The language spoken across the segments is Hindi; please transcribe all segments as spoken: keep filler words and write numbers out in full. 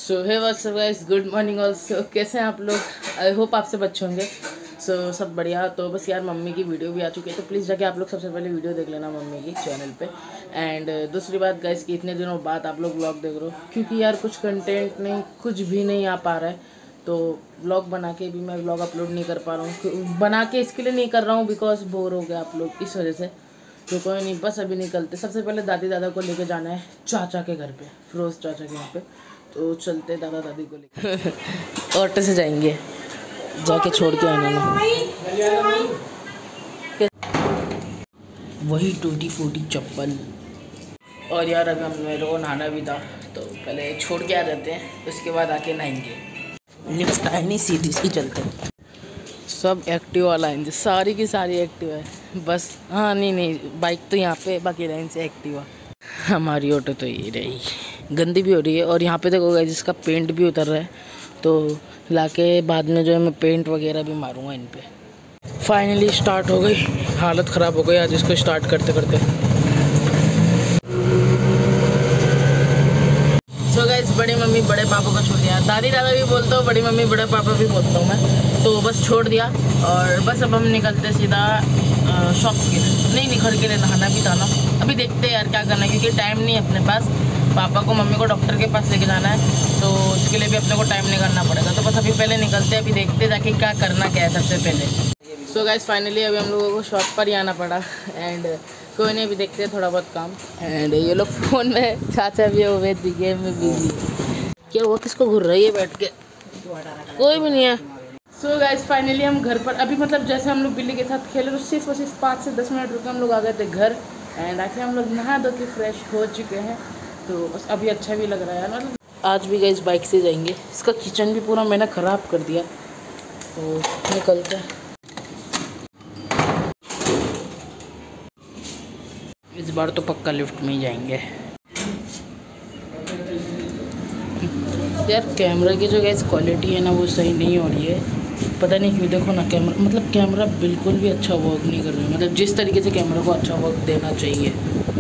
सो hey what's up guys, good morning also. कैसे हैं आप लोग? आई होप आप सब अच्छे होंगे। सो so, सब बढ़िया। तो बस यार मम्मी की वीडियो भी आ चुकी है, तो प्लीज़ जाके आप लोग सबसे पहले वीडियो देख लेना मम्मी की चैनल पे। एंड दूसरी बात गाइस कि इतने दिनों बाद आप लोग व्लॉग देख रहे हो, क्योंकि यार कुछ कंटेंट नहीं, कुछ भी नहीं आ पा रहा है। तो व्लॉग बना के भी मैं व्लॉग अपलोड नहीं कर पा रहा हूँ। बना के इसके लिए नहीं कर रहा हूँ बिकॉज बोर हो गया आप लोग, इस वजह से। तो कोई नहीं, बस अभी निकलते। सबसे पहले दादी दादा को लेके जाना है चाचा के घर पे, फिरोज चाचा के यहाँ पे। तो चलते दादा दादी को लेके ऑटो से जाएंगे, जाके छोड़ के आना ना। वही टूटी फूटी चप्पल। और यार अभी हम मेरे को नहाना भी था, तो पहले छोड़ के आ जाते हैं, उसके बाद आके नहाएंगे। लिफ्ट आए नहीं, सीधी सी चलते हैं। सब एक्टिव वाला है, सारी की सारी एक्टिव है। बस हाँ नहीं नहीं बाइक तो यहाँ पे, बाकी लाइन से एक्टिव है। हमारी ऑटो तो ये रही, गंदी भी हो रही है। और यहाँ पे देखो गाइस, जिसका पेंट भी उतर रहा है, तो लाके बाद में जो है मैं पेंट वगैरह भी मारूंगा इन पे। फाइनली स्टार्ट हो गई, हालत ख़राब हो गई आज इसको स्टार्ट करते करते। सो गाइस, बड़ी मम्मी बड़े पापा को छोड़ दिया, दादी दादा भी बोलता हूँ, बड़ी मम्मी बड़े पापा भी बोलता हूँ मैं। तो बस छोड़ दिया और बस अब हम निकलते सीधा शॉप के लिए। नहीं नहीं घर के लिए, नहाना भी था ना। अभी देखते हैं यार क्या करना है, क्योंकि टाइम नहीं है अपने पास। पापा को मम्मी को डॉक्टर के पास लेके जाना है, तो उसके लिए भी अपने को टाइम निकालना पड़ेगा। तो बस अभी पहले निकलते हैं, अभी देखते जाके क्या करना क्या है सबसे पहले। सो गाइस फाइनली अभी हम लोगों को शॉप पर ही आना पड़ा। एंड कोई नहीं, अभी देखते हैं थोड़ा बहुत काम। एंड ये लोग फ़ोन में, चाचा भी हुए थी गेम में बिजी। क्या हुआ, किसको घूर रही है बैठ के? कोई भी नहीं है। सो गाइस फाइनली हम घर पर, अभी मतलब जैसे हम लोग बिल्ली के साथ खेले, तो सिर्फ और सिर्फ पाँच से दस मिनट रुके हम लोग आ गए थे घर। एंड आके हम लोग नहा धो के फ्रेश हो चुके हैं, तो बस अभी अच्छा भी लग रहा है। मतलब आज भी गाइस बाइक से जाएंगे। इसका किचन भी पूरा मैंने ख़राब कर दिया, तो निकलते हैं। इस बार तो पक्का लिफ्ट में ही जाएंगे। यार कैमरा की जो गाइस क्वालिटी है ना, वो सही नहीं हो रही है, पता नहीं क्यों। देखो ना कैमरा, मतलब कैमरा बिल्कुल भी अच्छा वर्क नहीं कर रहा है, मतलब जिस तरीके से कैमरा को अच्छा वर्क देना चाहिए।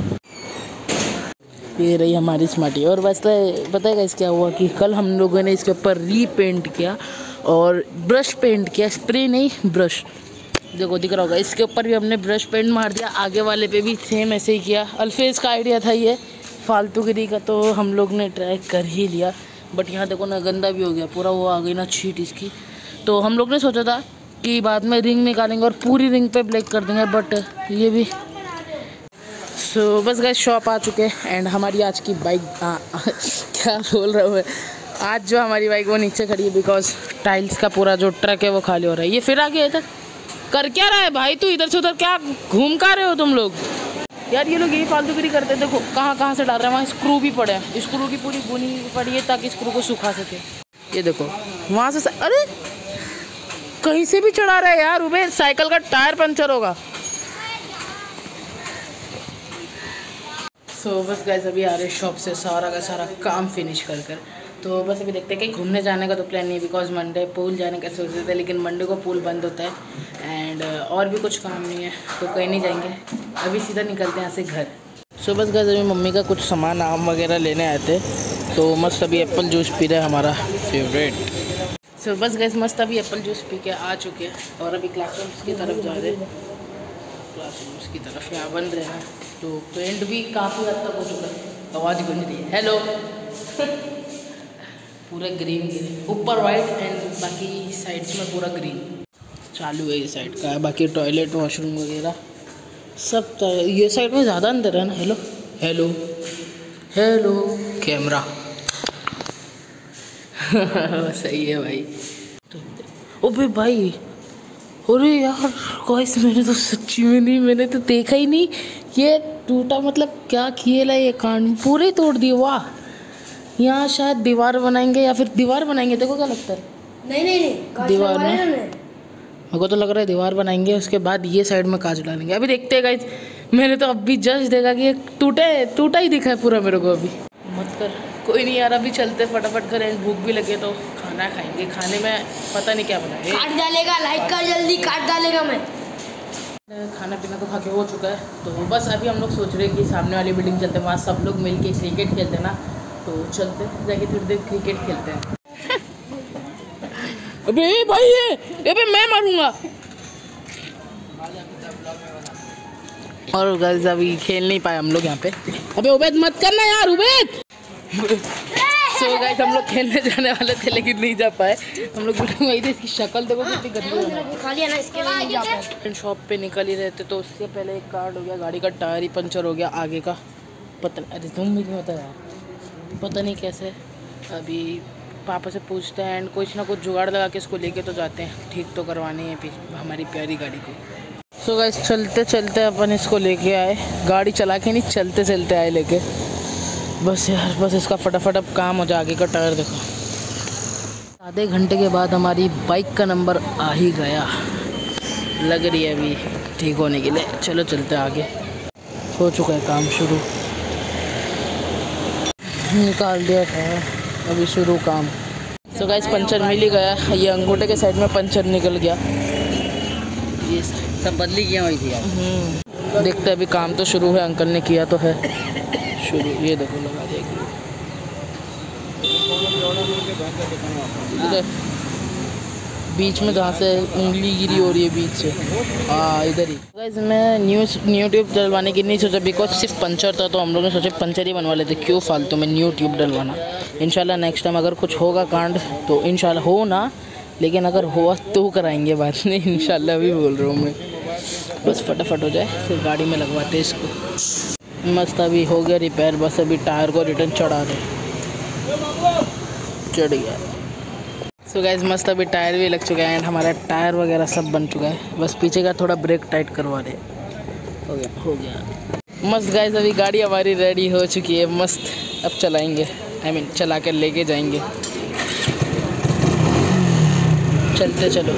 ये रही हमारी स्मार्टी। और बस पता है गाइस क्या हुआ कि कल हम लोगों ने इसके ऊपर रीपेंट किया और ब्रश पेंट किया, स्प्रे नहीं ब्रश। देखो दिख रहा होगा, इसके ऊपर भी हमने ब्रश पेंट मार दिया, आगे वाले पे भी सेम ऐसे ही किया। अल्फेज का आइडिया था ये फालतूगिरी का, तो हम लोग ने ट्राई कर ही लिया। बट यहाँ देखो ना, गंदा भी हो गया पूरा, वो आ गई ना छीट इसकी। तो हम लोग ने सोचा था कि बाद में रिंग निकालेंगे और पूरी रिंग पे ब्लैक कर देंगे, बट ये भी। सो so, बस गाइस शॉप आ चुके हैं। एंड हमारी आज की बाइक आ, आ, क्या बोल रहा हूँ मैं, आज जो हमारी बाइक वो नीचे खड़ी है, बिकॉज टाइल्स का पूरा जो ट्रक है वो खाली हो रहा है। ये फिर आगे इधर कर क्या रहा है भाई? तू इधर से उधर क्या घूम का रहे हो तुम लोग? यार ये लोग यही फालतूगिरी करते हैं। देखो कहाँ कहाँ से डाल रहे हैं, वहाँ स्क्रू भी पड़े हैं, स्क्रू की पूरी बुनी पड़ी है ताकि स्क्रू को सुखा सके। ये देखो वहाँ से, अरे कहीं से भी चढ़ा रहा है यार उबे, साइकिल का टायर पंचर होगा। सो so, बस गाइस अभी आ रहे शॉप से सारा का सारा काम फिनिश कर कर। तो बस अभी देखते हैं कि घूमने जाने का तो प्लान नहीं है, बिकॉज मंडे पूल जाने का सोच रहे थे, लेकिन मंडे को पूल बंद होता है। एंड और भी कुछ काम नहीं है, तो कहीं नहीं जाएंगे, अभी सीधा निकलते हैं यहाँ से घर। सो so, बस गाइस अभी मम्मी का कुछ सामान आम वगैरह लेने आए थे, तो मस्त अभी एप्पल जूस पी रहे हैं, हमारा फेवरेट। सो so, बस गाइस मस्त अभी एप्पल जूस पी के आ चुके हैं और अभी क्लासरूम्स की तरफ जा रहे हैं। क्लासरूम्स की तरफ यहाँ बन रहे हैं, तो पेंट भी काफ़ी हद तक हो चुका है। आवाज़ गूंज रही है, हेलो। पूरा ग्रीन ग्रीन, ऊपर वाइट एंड बाकी साइड्स में पूरा ग्रीन चालू है। ये साइड का, बाकी टॉयलेट वॉशरूम वगैरह सब तो ये साइड में ज़्यादा अंदर है ना। हेलो हेलो हेलो कैमरा सही है भाई। तो ओबे भाई, अरे यार गाइस मैंने तो सच्ची में नहीं, मैंने तो देखा ही नहीं ये टूटा। मतलब क्या खेला ये कांड, पूरे तोड़ दिए। वाह, यहाँ शायद दीवार बनाएंगे या फिर दीवार बनाएंगे। देखो क्या लगता है? नहीं नहीं नहीं दीवार में, मेरे को तो लग रहा है दीवार बनाएंगे, उसके बाद ये साइड में कांच डालेंगे। अभी देखते हैं गाइस। मैंने तो अभी जस्ट देखा कि ये टूटे टूटा ही दिखा है पूरा मेरे को। अभी मत कर, कोई नहीं यार, अभी चलते फटाफट घर। एंड भूख भी लगे तो खाना खाएंगे। खाने में पता नहीं क्या बनाएंगे। काट डालेगा, लाइक कर जल्दी, काट डालेगा। मैं खाना पीना तो खा के हो चुका है, तो बस अभी हम लोग सोच रहे हैं कि सामने वाली बिल्डिंग चलते हैं, वहाँ सब लोग मिल के क्रिकेट खेलते ना। तो चलते जाके थोड़ी देर क्रिकेट खेलते हैं। अबे भाई ये अबे मैं मारूंगा। और गाइस अभी खेल नहीं पाए हम लोग यहाँ पे। अबे उबैद मत करना यार उबैद। सो गाइस हम लोग खेलने जाने वाले थे लेकिन नहीं जा पाए। हम लोग वही थे, इसकी शक्ल देखो कितनी गंदी है। शॉप पे निकल ही रहे थे तो उससे पहले एक कार्ड हो गया, गाड़ी का टायर ही पंचर हो गया आगे का। पता नहीं, अरे तुम भी नहीं होता यार, पता नहीं कैसे। अभी पापा से पूछते हैं एंड कुछ ना कुछ जुगाड़ लगा के इसको लेके तो जाते हैं, ठीक तो करवानी है हमारी प्यारी गाड़ी को। सो गाइस चलते चलते अपन इसको लेके आए, गाड़ी चला के नहीं चलते चलते आए लेके। बस यार बस इसका फटाफट अब काम हो जाए। आगे का टायर देखो। आधे घंटे के बाद हमारी बाइक का नंबर आ ही गया, लग रही है अभी ठीक होने के लिए। चलो चलते आगे। हो चुका है काम शुरू, निकाल दिया था अभी शुरू काम। सो गाइस पंचर मिल ही गया, ये अंगूठे के साइड में पंचर निकल गया। ये सब बदली किया वही थी यार। देखते अभी काम तो शुरू है, अंकल ने किया तो है शुरू। ये देखो लगा देख बीच में जहाँ से उंगली गिरी हो रही है बीच से, हाँ इधर ही। गाइस मैं न्यूज़ न्यू ट्यूब डलवाने की नहीं सोचा, बिकॉज सिर्फ पंचर था तो हम लोग ने सोचा पंचर ही बनवा लेते, क्यों फालतू में न्यू ट्यूब डलवाना। इंशाल्लाह नेक्स्ट टाइम अगर कुछ होगा कांड तो इंशाल्लाह हो ना, लेकिन अगर हुआ तो कराएंगे बाद में इंशाल्लाह। अभी बोल रहा हूँ मैं, बस फटाफट हो जाए फिर गाड़ी में लगवाते इसको। मस्त अभी हो गया रिपेयर, बस अभी टायर को रिटर्न चढ़ा दे, चढ़ गया। सो गाइस मस्त अभी टायर भी लग चुका है एंड हमारा टायर वगैरह सब बन चुका है, बस पीछे का थोड़ा ब्रेक टाइट करवा दे। हो गया हो गया मस्त। गाइस अभी गाड़ी हमारी रेडी हो चुकी है, मस्त अब चलाएंगे, आई मीन चला कर लेके जाएंगे। चलते चलो।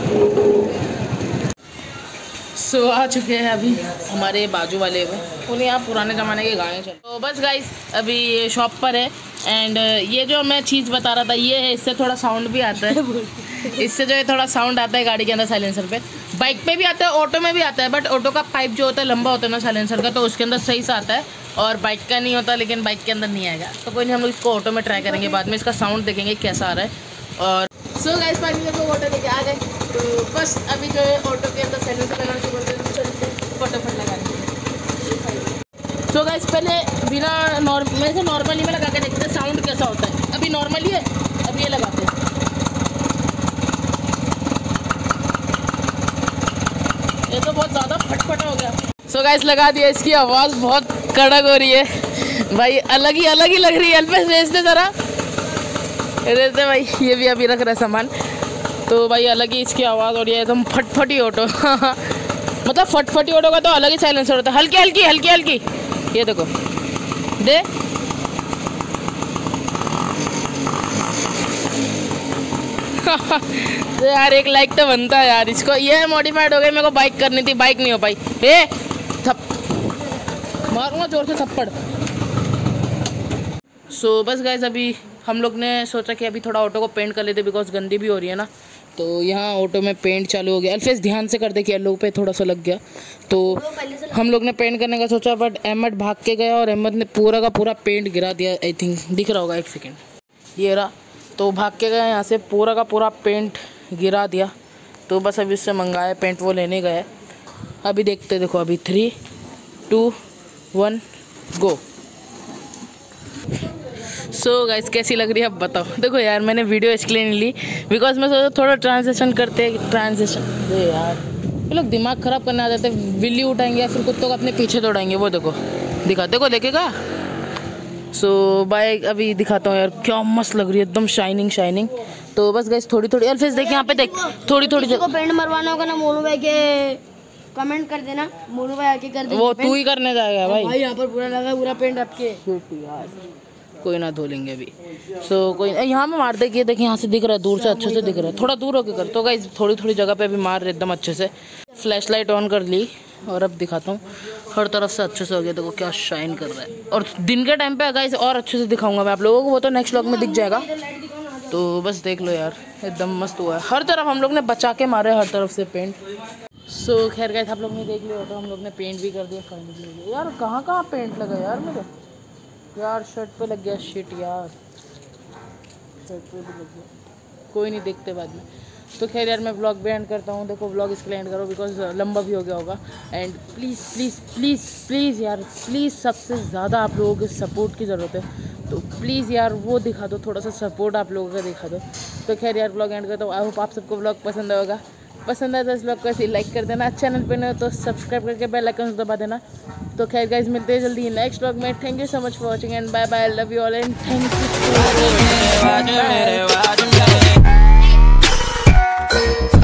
सो so, आ चुके हैं अभी हमारे बाजू वाले में, उन्हें यहाँ पुराने ज़माने के गाने चल। तो बस गाइस अभी ये शॉप पर है एंड ये जो मैं चीज़ बता रहा था ये है, इससे थोड़ा साउंड भी आता है इससे जो है थोड़ा साउंड आता है गाड़ी के अंदर साइलेंसर पे। बाइक पे भी आता है, ऑटो में भी आता है, बट ऑटो का पाइप जो होता है लंबा होता है ना साइलेंसर का, तो उसके अंदर सही से आता है और बाइक का नहीं होता, लेकिन बाइक के अंदर नहीं आएगा। तो कोई नहीं, हम लोग इसको ऑटो में ट्राई करेंगे, बाद में इसका साउंड देखेंगे कैसा आ रहा है। और सो गाइस फाइनली लोग ऑटो लेके आ गए, तो बस अभी जो है ऑटो के अंदर साइलेंसर लगाना शुरू करते हैं, चलते फटाफट लगा देंगे। सो गाइस पहले बिना नॉर्मल में से नॉर्मली में लगा के देखते हैं साउंड कैसा होता है। अभी नॉर्मली है, अब ये लगाते हैं। ये तो बहुत ज़्यादा फटफटा हो गया। सो गाइस लगा दिया, इसकी आवाज़ बहुत कड़क हो रही है भाई, अलग ही अलग ही लग रही है। अल्फेस भेजते ज़रा, रहते भाई ये भी अभी रख रहा है सामान, तो भाई अलग ही इसकी आवाज़ हो रही है, एकदम फटफटी ऑटो मतलब फटफटी ऑटो का तो अलग ही साइलेंसर होता है। हल्की हल्की हल्की हल्की ये देखो दे तो यार एक लाइक तो बनता है यार इसको। ये मॉडिफाइड हो गई, मेरे को बाइक करनी थी, बाइक नहीं हो पाई। ए थप मारूंगा जोर से थप्पड़। सो so, बस गाइस अभी हम लोग ने सोचा कि अभी थोड़ा ऑटो को पेंट कर लेते, बिकॉज गंदी भी हो रही है ना। तो यहाँ ऑटो में पेंट चालू हो गया। अल्फेस ध्यान से कर दे कि येलो पे थोड़ा सा लग गया, तो हम लोग ने पेंट करने का सोचा, बट अहमद भाग के गया और अहमद ने पूरा का पूरा पेंट गिरा दिया। आई थिंक दिख रहा होगा, एक सेकेंड ये रहा, तो भाग के गया यहाँ से पूरा का पूरा पेंट गिरा दिया। तो बस अभी उससे मंगाया पेंट, वो लेने गए। अभी देखते देखो, अभी three two one go. So so guys कैसी लग रही है अब बताओ। देखो यार मैंने वीडियो इसलिए नहीं ली, बिकॉज मैं सोचा थोड़ा ट्रांजेक्शन करते ट्रांजेक्शन ये यार ये लोग दिमाग ख़राब करने आ जाते हैं। बिल्ली उठाएंगे या फिर कुत्तों को अपने पीछे दौड़ाएंगे, वो देखो दिखा देखो देखेगा। सो so, बाइक अभी दिखाता हूँ यार, क्या मस्त लग रही है, एकदम शाइनिंग शाइनिंग। तो बस गाइस थोड़ी थोड़ी अल्फेस देख यहाँ पे देख, थोड़ी थोड़ी को पेंट मरवाना होगा ना मोनू भाई के कमेंट कर देना, मोनू भाई आके कर देंगे। वो तू ही करने जाएगा भाई। भाई यहाँ पर पूरा लगा पूरा पेंट आपके यार, कोई ना धो लेंगे अभी। सो so, कोई यहाँ में मार दे कि देखिए यहाँ से दिख रहा है, दूर से अच्छे से दिख रहा है, थोड़ा दूर होके कर। तो गाइस थोड़ी थोड़ी जगह पे अभी मार रहे एकदम अच्छे से। फ्लैश लाइट ऑन कर ली और अब दिखाता हूँ, हर तरफ से अच्छे से हो गया। देखो क्या शाइन कर रहा है, और दिन के टाइम पे गाइस और अच्छे से दिखाऊंगा मैं आप लोगों को, वो तो नेक्स्ट व्लॉग में दिख जाएगा। तो बस देख लो यार, एकदम मस्त हुआ है। हर तरफ हम लोग ने बचा के मारे, हर तरफ से पेंट। सो so, खैर गाइस आप लोग ने देख लिया, तो हम लोग ने पेंट भी कर दिया फाइनली। यार कहाँ कहाँ पेंट लगा यार मेरे, यार शर्ट पे लग गया, शिट यार, शर्ट पे भी लग गया, कोई नहीं, देखते बाद में। तो खैर यार मैं व्लॉग भी एंड करता हूँ। देखो व्लॉग इसके लिए एंड करो बिकॉज लंबा भी हो गया होगा। And please please please please यार प्लीज़, सबसे ज़्यादा आप लोगों के सपोर्ट की ज़रूरत है, तो प्लीज़ यार वो दिखा दो, थोड़ा सा सपोर्ट आप लोगों का दिखा दो। तो खैर यार व्लॉग एंड करता हूँ। आई होप आप सबको व्लॉग पसंद होगा, पसंद आया तो इस व्लॉग को ऐसे लाइक कर देना, चैनल पे न तो सब्सक्राइब करके बेल आइकन दबा देना। तो खैर गाइज मिलते हैं जल्दी नेक्स्ट व्लॉग में। Thank you so much for watching and bye bye, love you all and thank you.